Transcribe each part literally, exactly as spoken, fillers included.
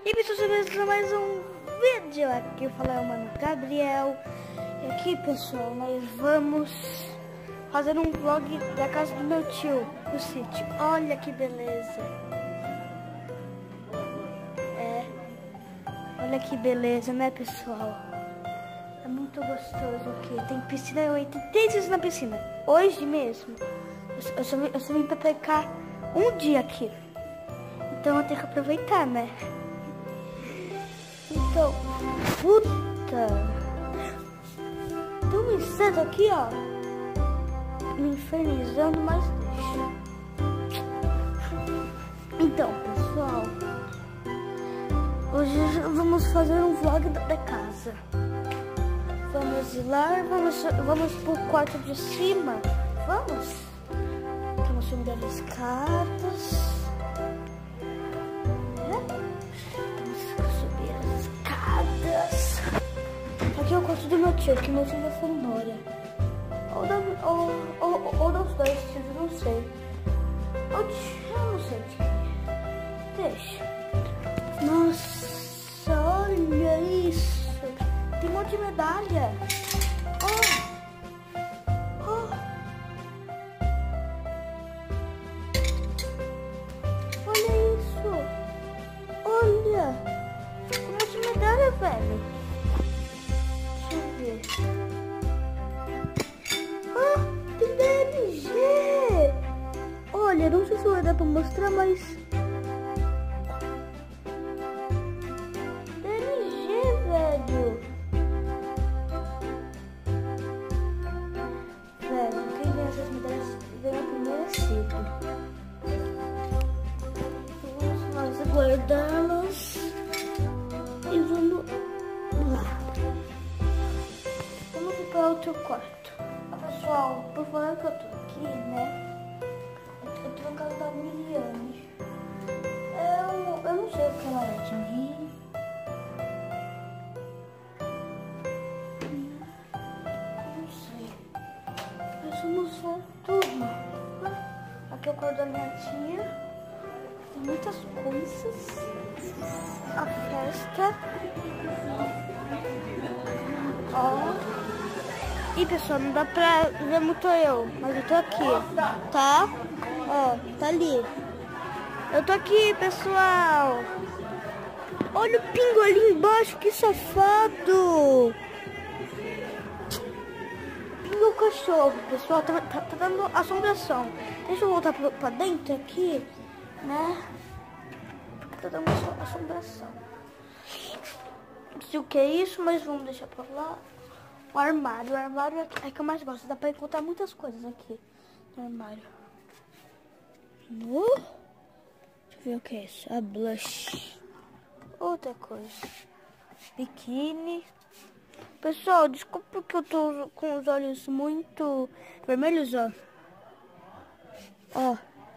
E pessoal, sejam mais um vídeo aqui, falar o mano Gabriel. E aqui pessoal, nós vamos fazer um vlog da casa do meu tio, no sítio. Olha que beleza. É, olha que beleza, né pessoal? É muito gostoso aqui, tem piscina, eu entrei três vezes na piscina. Hoje mesmo, eu só, eu só vim pra ficar um dia aqui. Então eu tenho que aproveitar, né? Então, puta, tem um inseto aqui, ó, me infernizando, mas deixa. Então, pessoal, hoje vamos fazer um vlog da casa. Vamos ir lá, vamos, vamos pro quarto de cima. Vamos? Vamos subir as escadas. Aqui é o quarto do meu tio, que meu tio já foi embora. Ou, da, ou, ou, ou dos dois tios, eu não sei. Ou tio, eu não sei de quem é. Deixa. Nossa, olha isso. Tem um monte de medalha. Oh. Oh. Olha isso. Olha. Tem um monte de medalha, velho. Ah, tem D M G! Olha, não sei se vai dar pra mostrar, mas D M G, velho! Velho, quem ganha essas medalhas ganha primeiro ciclo. Vamos nós guardá-las e vamos lá. Para outro quarto. Pessoal, por falar que eu tô aqui, né? Eu tô na casa da Miriane. Eu, eu não sei o que ela é de mim. Não sei. Mas vamos ver tudo. Aqui é o quarto da minha tia. Tem muitas coisas. A festa. Ó. E pessoal, não dá pra ver muito eu, mas eu tô aqui, tá? Ó, tá ali. Eu tô aqui, pessoal. Olha o pingo ali embaixo, que safado. Pingo o cachorro, pessoal, tá, tá, tá dando assombração. Deixa eu voltar pra, pra dentro aqui, né? Porque tá dando assombração. Não sei o que é isso, mas vamos deixar pra lá. O armário, o armário é que eu mais gosto. Dá pra encontrar muitas coisas aqui no armário. Uh, deixa eu ver o que é isso. A blush. Outra coisa. Biquíni. Pessoal, desculpa porque eu tô com os olhos muito vermelhos, ó. Ó.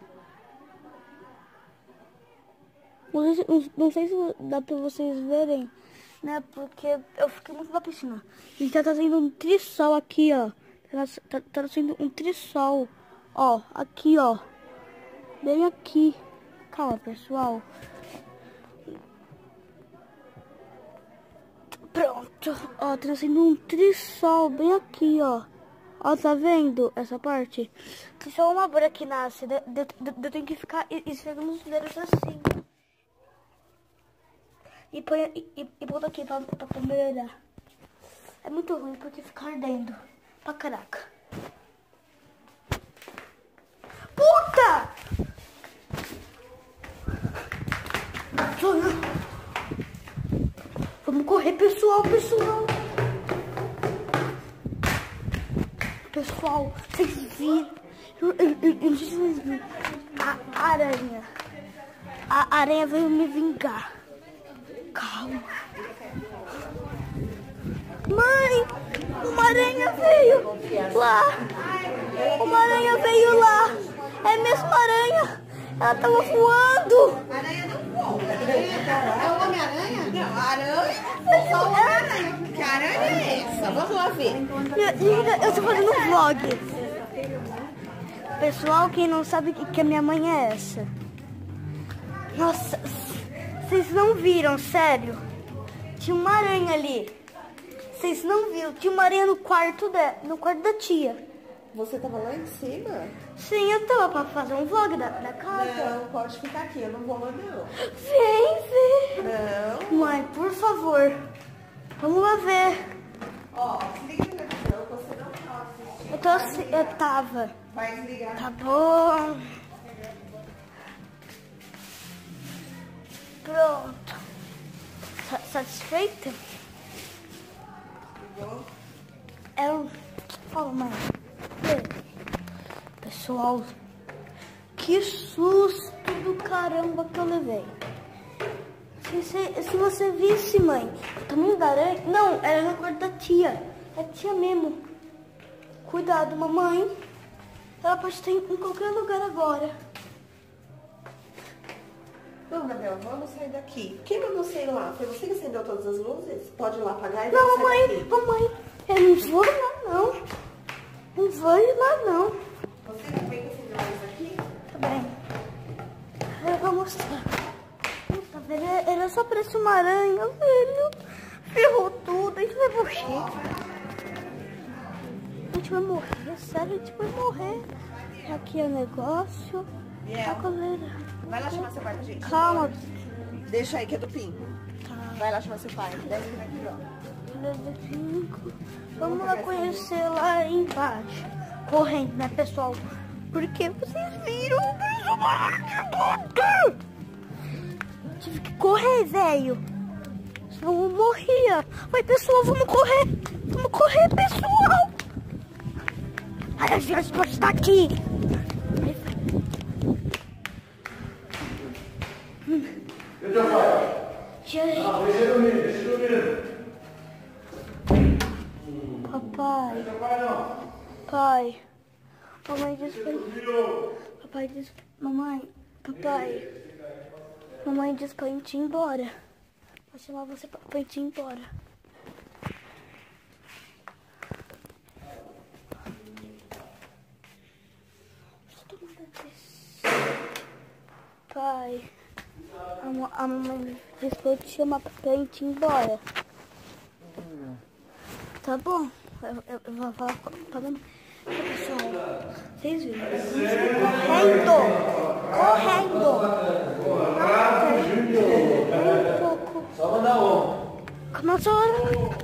Não sei, se, não sei se dá pra vocês verem, né? Porque eu fiquei muito na piscina. E tá trazendo um trissol aqui, ó. Tá, tá, tá trazendo um trissol. Ó, aqui, ó. Bem aqui. Calma, pessoal. Pronto. Ó, tá trazendo um trissol bem aqui, ó. Ó, tá vendo essa parte? Trissol é uma bolha que nasce. Eu tenho que ficar esfregando os dedos assim. E põe e, e, e bota aqui pra, pra melhorar. É muito ruim porque fica ardendo. Pra caraca. Puta! Vamos correr, pessoal, pessoal. Pessoal, vocês viram? Eu, eu, eu, eu não sei se vocês viram. A aranha. A aranha veio me vingar. Calma. Mãe, uma aranha veio lá. Uma aranha veio lá. É a mesma aranha. Ela tava voando. Aranha não voa. É o Homem-Aranha? Não, aranha. É o Homem-Aranha. Que aranha é essa? Vamos lá ver. Eu tô fazendo um vlog. Pessoal, quem não sabe que a minha mãe é essa. Nossa. vocês não viram, sério. Tinha uma aranha ali. Vocês não viram? Tinha uma aranha no quarto, de, no quarto da tia. Você tava lá em cima? Sim, eu tava pra fazer um vlog da, da casa. Não, pode ficar aqui, eu não vou lá não. Vem ver. Não. Mãe, por favor. Vamos lá ver. Ó, desliga a televisão, você não tá assistindo. Eu, tô, assi- eu tava. Vai desligar. Tá bom. Pronto. Sa- Satisfeita? Ligou? É um... Fala, mãe. Pessoal, que susto do caramba que eu levei. Se, se, se você visse, mãe, o tamanho da aranha... Não, era no quarto da tia. É a tia mesmo. Cuidado, mamãe. Ela pode estar em, em qualquer lugar agora. Não, Gabriel, vamos sair daqui. Quem mandou você ir lá? Foi você que acendeu todas as luzes? Pode ir lá apagar e Não, vamos sair mamãe, daqui. mamãe. Eu não vou lá, não. Não vou ir lá, não. Você também que acendeu a luz aqui? Tá bem. Eu vou mostrar. Puta, velho, era só parecia uma aranha, velho. Ferrou tudo, a gente vai morrer. A gente vai morrer, sério, a gente vai morrer. Aqui é o negócio. Yeah. A coleira. Vai lá chamar seu pai, gente. Calma. Deixa aí que é do Pim. Tá. Vai lá chamar seu pai. Desce aqui, ó. Vamos lá conhecer lá embaixo. Correndo, né, pessoal? Porque vocês viram o personagem. Tive que correr, velho. Senão eu morria. Vai, pessoal, vamos correr. Vamos correr, pessoal. Ai, a gente pode estar aqui. Gente. Papai. Pai. Mamãe disse pra... Papai disse... Mamãe. Papai. Mamãe disse pra gente ir embora. Vou chamar você pra, pra gente ir embora. Pai. A, ma- a mamãe disse pra eu te chamar pra gente ir embora. Tá bom, eu, eu, eu vou falar com a mamãe. Pessoal, vocês viram? Correndo! Correndo! Um pouco. Só mandar um. Começa a hora.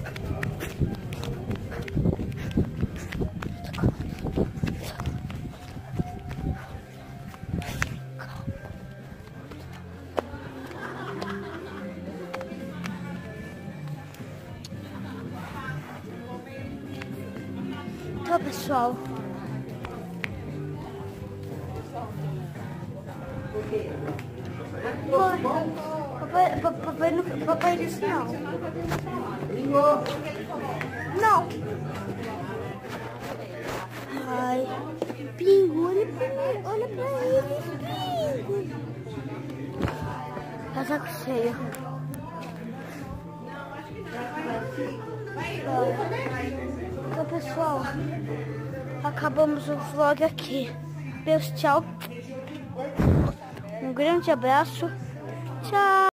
Tá, pessoal. Papai, papai, papai, não, papai disse não. Não. Ai, Pingo, olha pra mim, olha pra ele, Pingo. Tá saco cheio. Então, pessoal, acabamos o vlog aqui. Deus, tchau. Um grande abraço. Tchau.